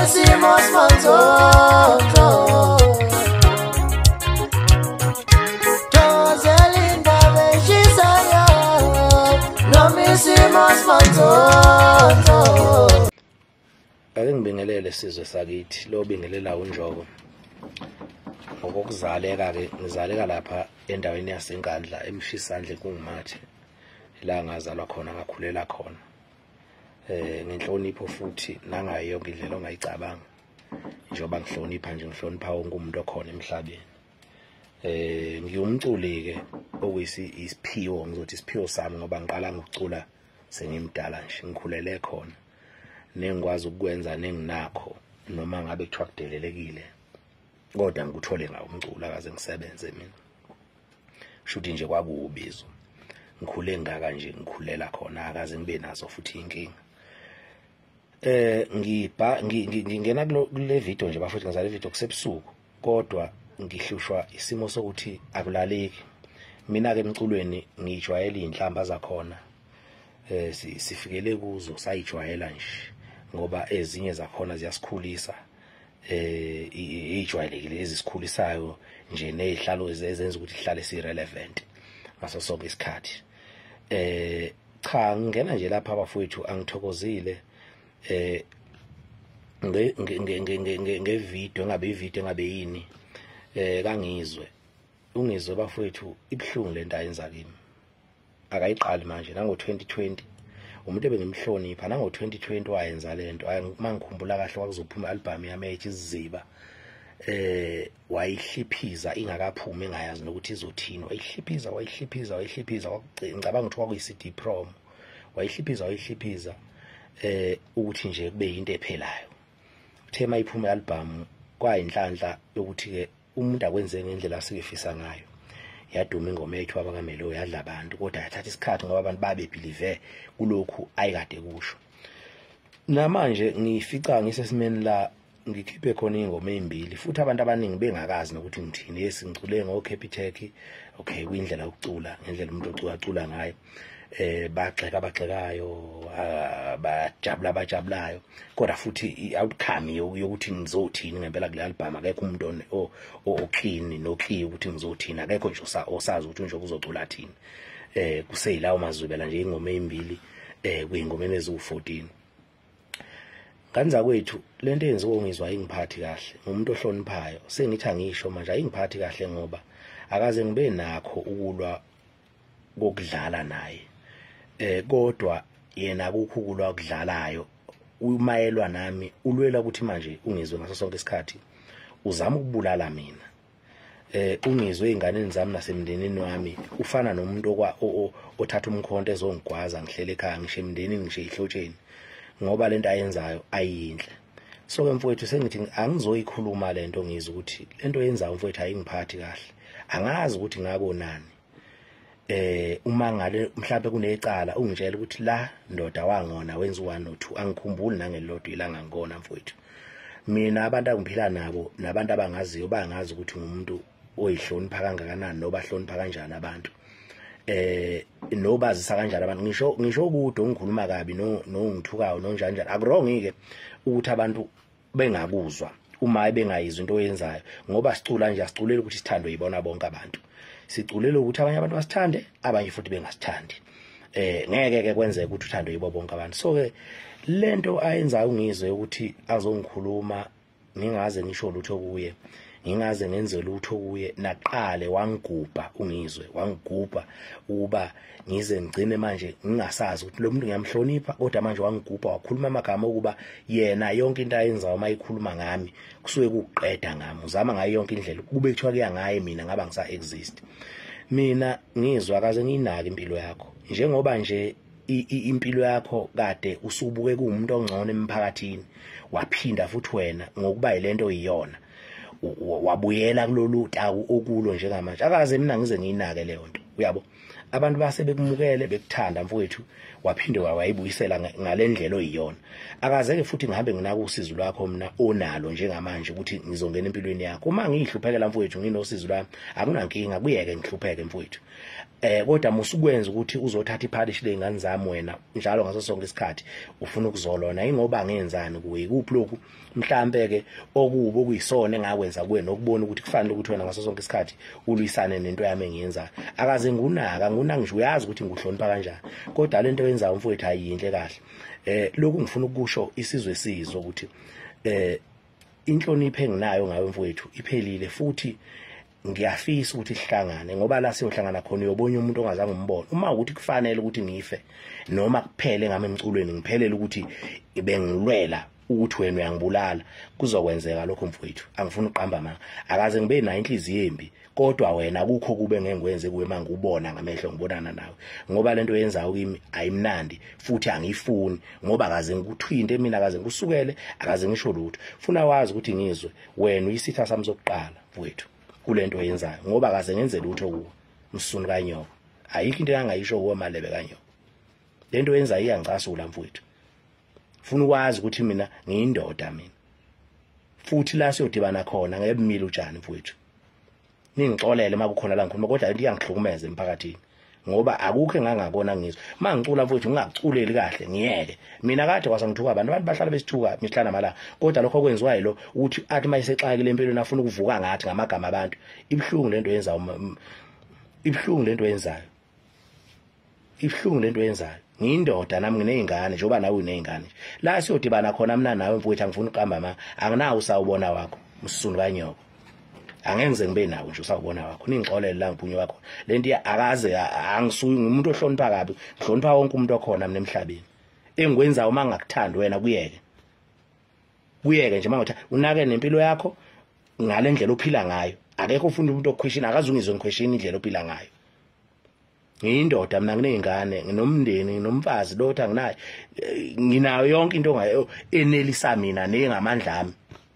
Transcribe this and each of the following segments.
isimos manzozo Tozelinda beshisayo Noma isimos manzozo Ake ngibingelele sizwe sakithi lo bingelela uNjoko ngokuzaleka ke ngizaleka lapha endaweni yaseNkandla eMshisandle kungumathe la ngazalwa khona ngakhulela khona ngenhlonipho futhi nangayo yonke indlela ongayicabanga njengoba ngihlonipha nje ngihlonipha wonke umuntu okhona emhlabeni ngiyumculi ke okuyisiphiwo ngizothi isiphiwo sami ngoba ngiqala ngokucula sengimdala nje ngikhulele khona nengikwazi ukwenza nenginakho noma ngabe kuthiwa kudelelekile kodwa ngikuthole ngawo umculo akaze ngisebenze mina shuthi nje kwakubizo ngikhule ngaka nje ngikhulela khona akaze ngibe nazo futhi inkinga ngingena kule video nje bafuthi ngizale video kusebusuku kodwa ngihlushwa isimo sokuthi akulaleki mina ke emculweni ngijwayele inhlamba zakhona sifikele kuzo sayijwayela nje ngoba ezinye zakhona ziyasikhulisa ijwayelekile ezisikhulisayo nje nezihlalo ezenza ukuthi ihlale si relevant ngaso sonke isikhathi cha ngena nje lapha abafowethu angithokozile ngevideo ngabe ivideo ngabe yini kangizwe ungizwe bafowethu ibhlungu lento ayenza kimi akayiqali manje nango 2020 umuntu ebengimhlonipha nango 2020 wayenza lento mangikhumbula kahle kwakuzophuma album yami ethi Iziziba wayihliphiza ingakaphumi engayazi nokuthi izothini wayihliphiza ngicabanga ukuthi kwakuyi CD prom wayihliphiza ukuthi nje kube into ephelayo thema iphuma album kwayinhlanhla yokuthi ke umuntu akwenze ngendlela asikefisa ngayo yaduma ingoma yethu abakamelo yadla abantu kodwa yathatha isikhathi ngoba abantu babebelieve kulokhu ayikade kusho namanje ngifica ngisesimeni la ngikhiphe khona ingoma ezimbili futhi abantu abaningi bengakazi nokuthi ngithini ngicule ngo Capitec okay kuyindlela yokucula ngendlela umuntu ocula ngayo bagxekayo bajabulayo kodwa futhi outcome yokuthi ngizothini ngempela kule album akekho umuntu oclean noclear ukuthi ngizothini akekho nje osazi ukuthi nje uzocula thini kuseyilawo mazwibela nje ingoma ezimbili kuyingomeni ezu14 kanza kwethu lento yenziwa ngizwa ingiphathi kahle umuntu ohloniphayo sengithi angisho manje ayingiphathi kahle ngoba akaze ngibe nakho ukulwa kokudlala naye kodwa yena kukhulwa ukudlalayo umayelwa nami ulwela ukuthi manje ungizwe ngaso sonke isikhathi uzama ukubulala mina ungizwe ingane zami nasemndenini wami ufana nomuntu othatha umkhonto ezongigwaza ngihlele ekhaya ngisho emndenini ngisho ihlotsheni ngoba lento ayenzayo ayinhle so ke mfowethu sengithi angizoyikhuluma lento ngizwe ukuthi lento yenzayo mfowethu ayingiphathi kahle angazi ukuthi ngakonani uma ngale mhlawumbe kunecala ungitshela ukuthi la ndoda wangona wenza 1 no 2 angikhumbuli nangelilodwa ilanga ngikona mfowethu mina abantu angiphila nabo nabantu abangaziyo bangazi ukuthi ngumuntu oyihlonipha kangakanani noba hlonipha kanjani abantu nobazisa kanjani abantu ngisho kude ngikhuluma kabi ngithukayo nonjani akurong ke ukuthi abantu bengakuzwa uma bengayizwa into oyenzayo ngoba sicula nje asiculela ukuthi sithando yibona bonke abantu siculela ukuthi abanye abantu basithande abanye futhi bengasithandi ngeke ke kwenzeke ukuthi uthando yibo bonke abantu so ke lento ayenzayo ungizwe ukuthi azongikhuluma ngingaze ngisho lutho kuye ngingaze ngenze lutho kuye naqale wangigubha ungizwe wangigubha uba ngize ngigcine manje ngingasazi ukuthi lo muntu ngiyamhlonipha kodwa manje wangigubha wakhuluma amagama okuba yena yonke into ayenzayo mayikhuluma ngami kusuke kuqeda ngami uzama ngayo yonke indlela kube kuthiwa kuya ngaye mina ngaba ngisa exist mina ngizwa akaze nginaki impilo yakho njengoba nje impilo yakho kade usubuke kuumuntu ongcono emphakathini waphinda futhi wena ngokuba ilento iyona wabuyela kulolu taku okulo njengamanje akaze mina ngize ngiyinake leyo nto uyabo abantu base bekumukele bekuthanda mfowethu waphinde wayibuyisela ngalendlela oyiyona akazeke futhi ngihambe nginaka usizo lwakho mina onalo njengamanje ukuthi ngizongena empilweni yakho uma ngihluphekela mfowethu nginosizo lwami akunankinga kuyeke ngihlupheke mfowethu kodwa musukwenza ukuthi uzothatha iphalishi lezingane zami wena njalo ngaso sonke isikhathi ufuna ukuzolona ingoba ngenzani kuwe kuphi lokhu mhlambe ke okubo okuyisona engakwenza kuwe nokubona ukuthi kufanele ukuthi wena ngaso sonke isikhathi ulwisane nento yami engiyenza akaze ngunaka nje uyazi ukuthi nguhlonipha kanjani kodwa lento yenzayo mfowethu ayinhle kahle lokhu ngifuna ukusho isizwe sizwe ukuthi inhlonipho enginayo ngawe mfowethu iphelile futhi ngiyafisa ukuthi sihlangane ngoba la siyohlangana khona uyobona umuntu ongazange umbone uma ukuthi kufanele ukuthi ngife noma kuphele ngami emculweni ngiphelele ukuthi bengilwela ukuthi wena uyangibulala kuzokwenzeka lokho mfowethu angifuni uqamba manga akaze ngibe nayo inhliziyo embi kodwa wena kukho kube ngengikwenze kuwe manje ubona ngamehlo ngibonana nawe ngoba lento yenzayo kimi ayimnandi futhi angifuni ngoba akaze ngikuthwinte mina akaze ngikusukele akaze ngisho lutho funa wazi ukuthi ngizwe wena uyisitha sami sokuqala mfowethu kulento yenzayo ngoba akaze ngenze lutho kuwe msuni kanyoko ayikho into engayisho kuwe malebe kanyoko lento yenzayo iyangicasula mfowethu funa ukwazi ukuthi mina ngiyindoda mina futhi la siyodibana khona ngebumile utshani mfowethu ningixolele makukhona la ngikhuluma kodwa into iyangihlukumeza emphakathini ngoba akukho engangakona ngizwe mangicula mfowethu ngingakuculeli kahle ngiyeke mina kade kwasangithuka abantu bahlala besithuka mihlana mala kodwa lokho kwenziwa yilo ukuthi athi mayisexakile empilweni afuna ukuvuka ngathi ngamagama abantu ibhlungu lento yenzayo ibhlungu lento yenzayo ibhlungu lento yenzayo ngiyindoda nami nginezingane njengoba nawe unezingane la siyodibana khona mina nawe mfowethu angifuni uqamba ma anginawo usawubona wakho msisuni kanyoko angenze ngibe nawo nje usawubona wakho ningixolele la ngibunye wakho lento akaze angisuyi umuntu ohlonipha kabi ngihlonipha wonke umuntu okhona mina emhlabeni engikwenza uma ngakuthanda wena kuyeke nje mangathi unake nempilo yakho ngale ndlela ophila ngayo akekho ufunda umuntu okuquestion akaze ungizwe ngiquestion indlela ophila ngayo ngiyindoda mina nginezingane nginomndeni nginomfazi lotha nginayo nginayo yonke into ngayo enelisa mina nengamandla ami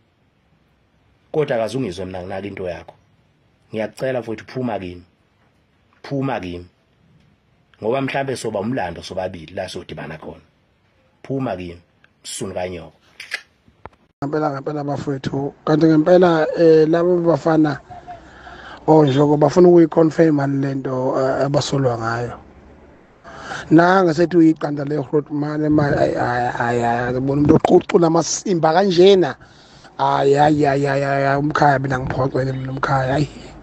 kodwa akazungizwe mina nginaka into yakho ngiyakucela mfowethu phuma kimi ngoba mhlambe soba umlando sobabili la sodibana khona phuma kimi msuni kanyoko ngempela bafowethu kanti ngempela labo bafana onjoko bafuna ukuyiconfirm lento abasolwa ngayo nanga sethi uyiqanda le Grootman ayabona umuntu oqucula amasimba kanjena ay umkhaya mina ngiphoqele mina umkhaya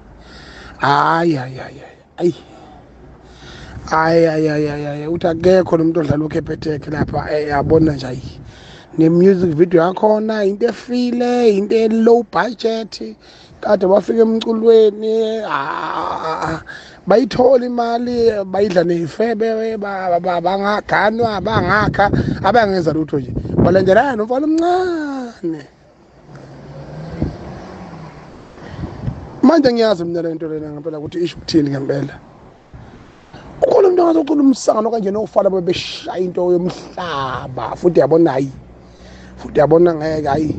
ay uthi akekho lo muntu odlala uKhepetheke lapha yabona nje ne music video yakhona into efile into low budget kade bafika emculweni bayithola imali bayidla nezifebe bangaganwa bangakha abangenza lutho nje balendelana nomfana omncane manje ngiyazi mina lento lena ngempela ukuthi isho ukuthini ngempela ukhona umuntu ongazocula umsangano kanje nofala bebeshaya into yomhlaba futhi yabona futhi yabona ngeke hayi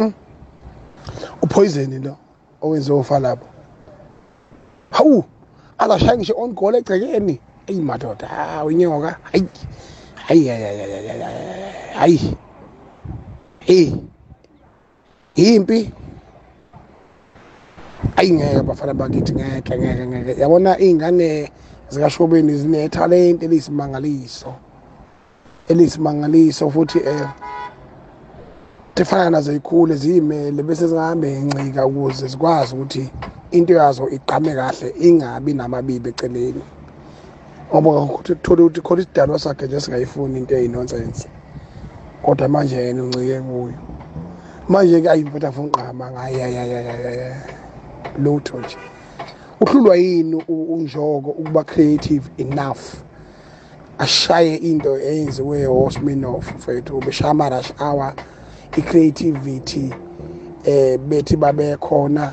upoison lo owenze ofala lapho hawu akashaya ngisho on goal egcekeni madoda unyoka impi ngeke bafana bakithi ngeke yabona izingane zikaShobeni zine talent elisimangaliso futhi tefana nazo ikhule zimele bese zingahambe incika ukuze zikwazi ukuthi into yazo iqhame kahle ingabi namabibi eceleni ngoba ukuthola ukuthi khona isidalwa sakhe nje singayifuni into eyinonsense kodwa manje yena uncike kuyo manje ke ayiphetha afuna uqhama ngaye lutho nje uhlulwa yini unjoko ukuba creative enough ashaye into eyenziwe Osminoff mfethu ubeshama rush hour i-creativity bethi babe khona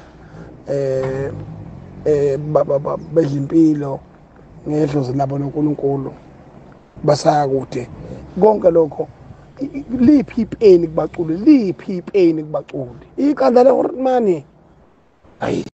bezimpilo ngedlozi labo noNkulunkulu basaya kude konke lokho liphi ipeni kubaculi iqanda le Grootman ayi